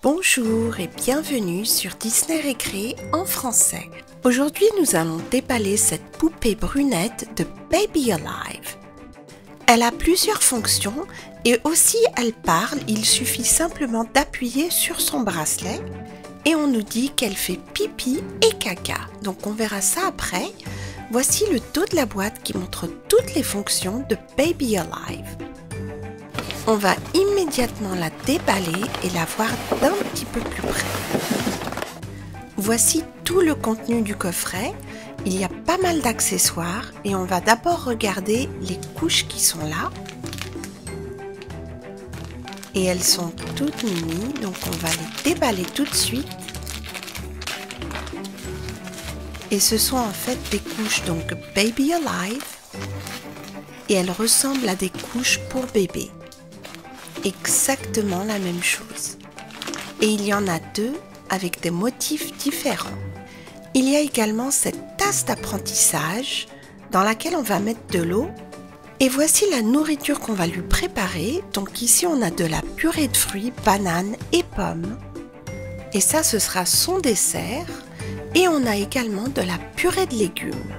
Bonjour et bienvenue sur Disney Récré en français. Aujourd'hui, nous allons déballer cette poupée brunette de Baby Alive. Elle a plusieurs fonctions et aussi elle parle, il suffit simplement d'appuyer sur son bracelet et on nous dit qu'elle fait pipi et caca. Donc on verra ça après. Voici le dos de la boîte qui montre toutes les fonctions de Baby Alive. On va immédiatement la déballer et la voir d'un petit peu plus près. Voici tout le contenu du coffret. Il y a pas mal d'accessoires et on va d'abord regarder les couches qui sont là. Et elles sont toutes mini, donc on va les déballer tout de suite. Et ce sont en fait des couches donc Baby Alive et elles ressemblent à des couches pour bébé. Exactement la même chose. Et il y en a deux avec des motifs différents. Il y a également cette tasse d'apprentissage dans laquelle on va mettre de l'eau. Et voici la nourriture qu'on va lui préparer. Donc ici on a de la purée de fruits, bananes et pommes. Et ça ce sera son dessert. Et on a également de la purée de légumes.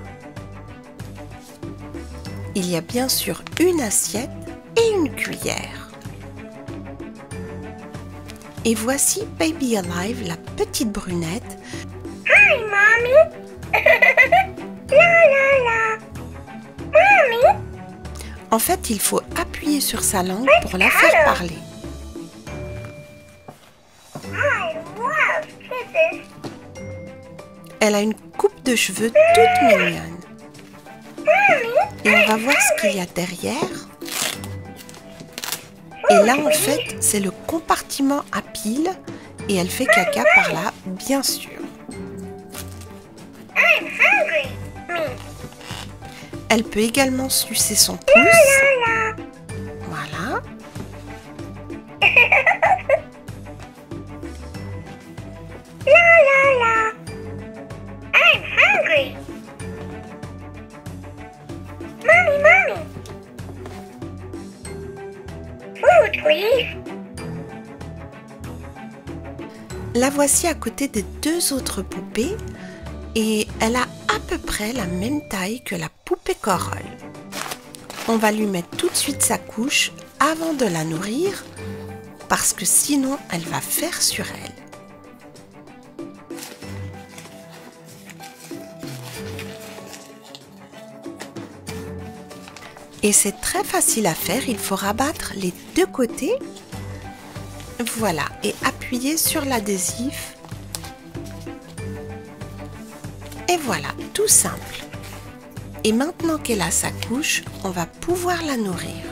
Il y a bien sûr une assiette et une cuillère. Et voici Baby Alive, la petite brunette. Hi, Mommy! La la la! Mommy! En fait, il faut appuyer sur sa langue pour la faire parler. I love kisses! Elle a une coupe de cheveux toute mignonne. Mommy! Et on va voir ce qu'il y a derrière. Et là, en fait, c'est le compartiment à piles et elle fait caca par là, bien sûr. I'm hungry! Me! Elle peut également sucer son pouce. La la! Voilà. La la la! I'm hungry! Mommy, Mommy! Food, please! La voici à côté des deux autres poupées et elle a à peu près la même taille que la poupée Coralie. On va lui mettre tout de suite sa couche avant de la nourrir parce que sinon elle va faire sur elle. Et c'est très facile à faire, il faut rabattre les deux côtés. Voilà, et appuyer sur l'adhésif. Et voilà, tout simple. Et maintenant qu'elle a sa couche, on va pouvoir la nourrir.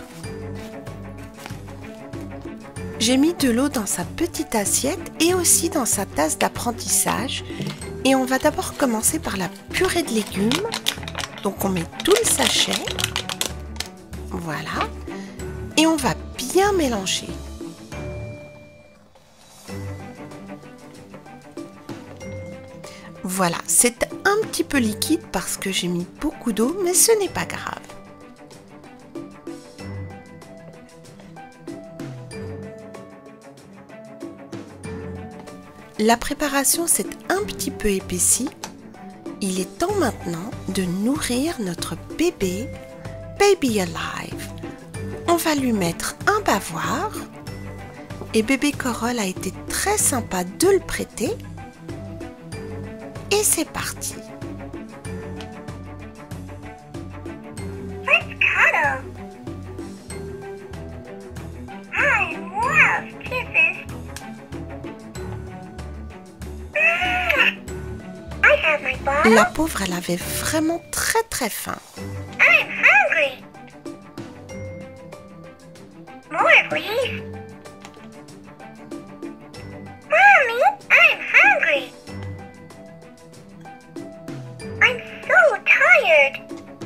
J'ai mis de l'eau dans sa petite assiette et aussi dans sa tasse d'apprentissage. Et on va d'abord commencer par la purée de légumes. Donc on met tout le sachet. Voilà. Et on va bien mélanger. Voilà, c'est un petit peu liquide parce que j'ai mis beaucoup d'eau, mais ce n'est pas grave. La préparation s'est un petit peu épaissie. Il est temps maintenant de nourrir notre bébé Baby Alive. On va lui mettre un bavoir. Et bébé Coralie a été très sympa de le prêter. Et c'est parti. Let's cuddle! I love kisses! I have my bottle. La pauvre, elle avait vraiment très faim. I'm hungry! More, please! Mommy, I'm hungry! I'm so tired!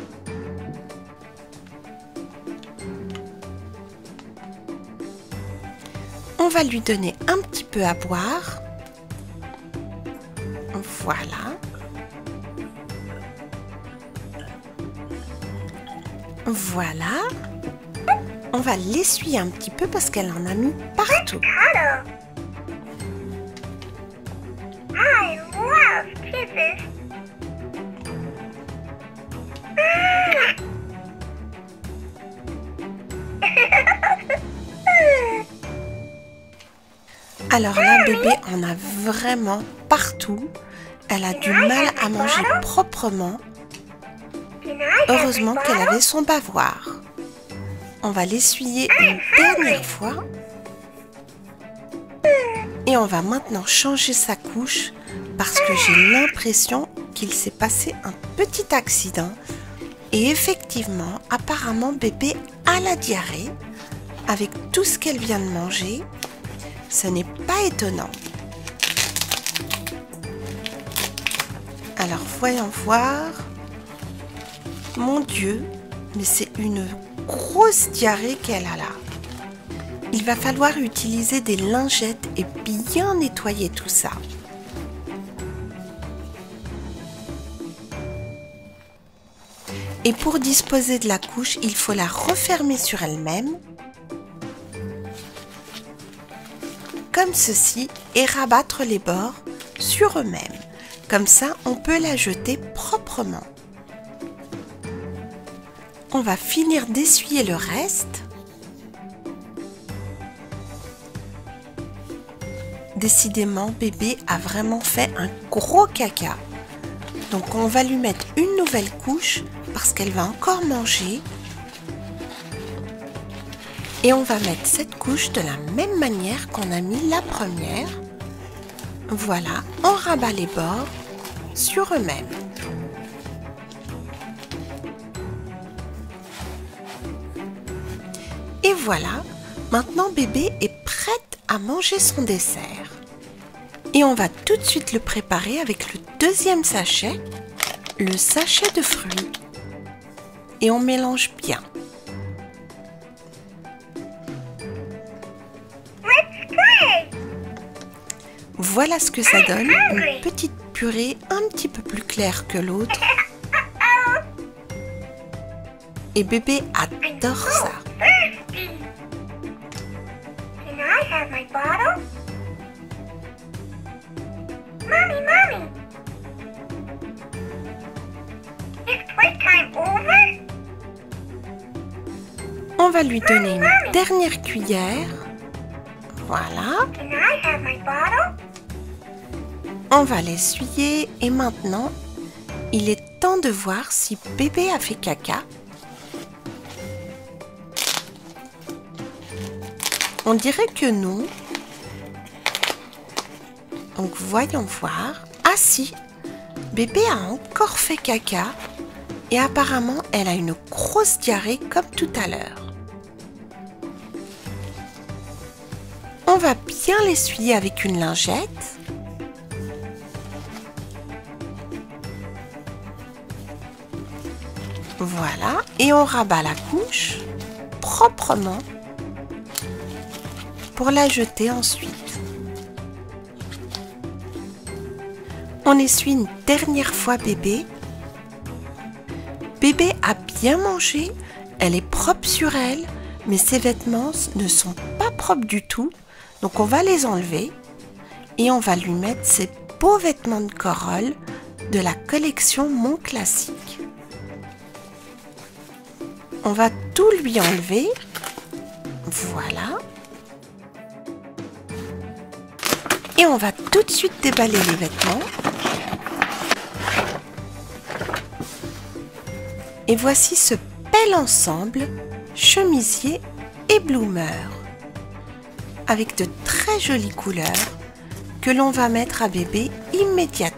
On va lui donner un petit peu à boire. Voilà. Voilà. On va l'essuyer un petit peu parce qu'elle en a mis partout. Cuddle! Alors là, bébé en a vraiment partout. Elle a du mal à manger proprement. Heureusement qu'elle avait son bavoir. On va l'essuyer une dernière fois. Et on va maintenant changer sa couche parce que j'ai l'impression qu'il s'est passé un petit accident. Et effectivement, apparemment, bébé a la diarrhée avec tout ce qu'elle vient de manger. Ce n'est pas étonnant. Alors, voyons voir. Mon Dieu, mais c'est une grosse diarrhée qu'elle a là. Il va falloir utiliser des lingettes et bien nettoyer tout ça. Et pour disposer de la couche, il faut la refermer sur elle-même, comme ceci, et rabattre les bords sur eux-mêmes. Comme ça, on peut la jeter proprement. On va finir d'essuyer le reste. Décidément, bébé a vraiment fait un gros caca. Donc on va lui mettre une nouvelle couche parce qu'elle va encore manger. Et on va mettre cette couche de la même manière qu'on a mis la première. Voilà, on rabat les bords sur eux-mêmes. Et voilà, maintenant bébé est prête à manger son dessert. Et on va tout de suite le préparer avec le deuxième sachet, le sachet de fruits. Et on mélange bien. Voilà ce que ça donne, une petite purée un petit peu plus claire que l'autre. Et bébé adore ça. On va lui donner une dernière cuillère. Voilà. On va l'essuyer et maintenant, il est temps de voir si bébé a fait caca. On dirait que non. Donc voyons voir. Ah si, bébé a encore fait caca et apparemment elle a une grosse diarrhée comme tout à l'heure. On va bien l'essuyer avec une lingette. Voilà, et on rabat la couche proprement pour la jeter ensuite. On essuie une dernière fois bébé. Bébé a bien mangé, elle est propre sur elle, mais ses vêtements ne sont pas propres du tout. Donc on va les enlever et on va lui mettre ses beaux vêtements de corolle de la collection Mon Classique. On va tout lui enlever. Voilà. Et on va tout de suite déballer les vêtements. Et voici ce bel ensemble chemisier et bloomer avec de très jolies couleurs que l'on va mettre à bébé immédiatement.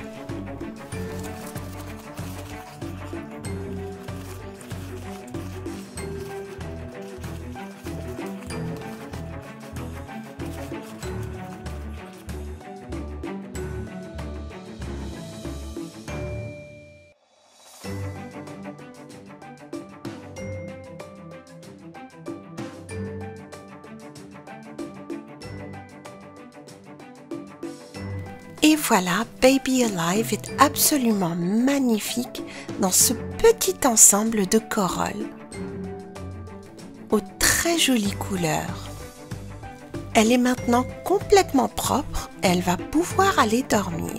Et voilà, Baby Alive est absolument magnifique dans ce petit ensemble de corolle aux très jolies couleurs. Elle est maintenant complètement propre, elle va pouvoir aller dormir.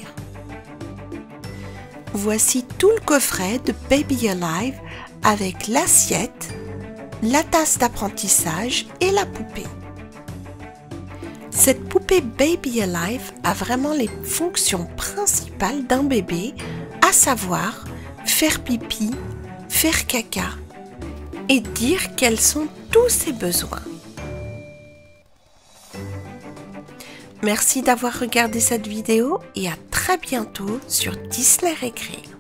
Voici tout le coffret de Baby Alive avec l'assiette, la tasse d'apprentissage et la poupée. Cette poupée Baby Alive a vraiment les fonctions principales d'un bébé, à savoir faire pipi, faire caca et dire quels sont tous ses besoins. Merci d'avoir regardé cette vidéo et à très bientôt sur Disney Récré.